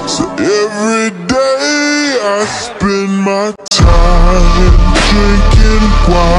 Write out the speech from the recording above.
So every day I spend my time drinking wine.